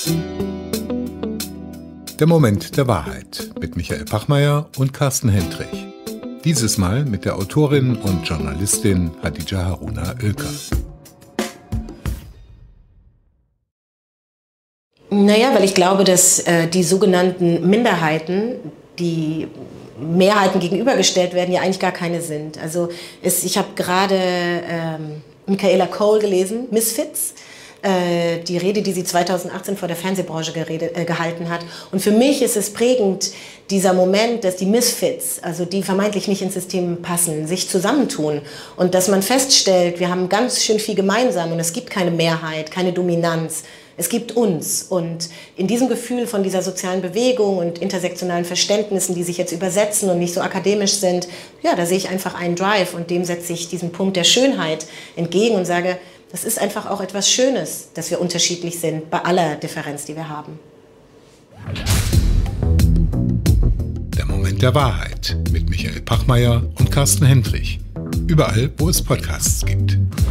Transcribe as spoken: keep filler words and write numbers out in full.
Der Moment der Wahrheit mit Michael Pachmayr und Carsten Hendrich. Dieses Mal mit der Autorin und Journalistin Hadija Haruna Oelker. Naja, weil ich glaube, dass äh, die sogenannten Minderheiten, die Mehrheiten gegenübergestellt werden, ja eigentlich gar keine sind. Also es, ich habe gerade ähm, Michaela Coel gelesen, Misfits, äh, die Rede, die sie zweitausendachtzehn vor der Fernsehbranche gerede, äh, gehalten hat. Und für mich ist es prägend, dieser Moment, dass die Misfits, also die vermeintlich nicht ins System passen, sich zusammentun und dass man feststellt, wir haben ganz schön viel gemeinsam und es gibt keine Mehrheit, keine Dominanz. Es gibt uns, und in diesem Gefühl von dieser sozialen Bewegung und intersektionalen Verständnissen, die sich jetzt übersetzen und nicht so akademisch sind, ja, da sehe ich einfach einen Drive, und dem setze ich diesen Punkt der Schönheit entgegen und sage, das ist einfach auch etwas Schönes, dass wir unterschiedlich sind bei aller Differenz, die wir haben. Der Moment der Wahrheit mit Michael Pachmayr und Carsten Hendrich. Überall, wo es Podcasts gibt.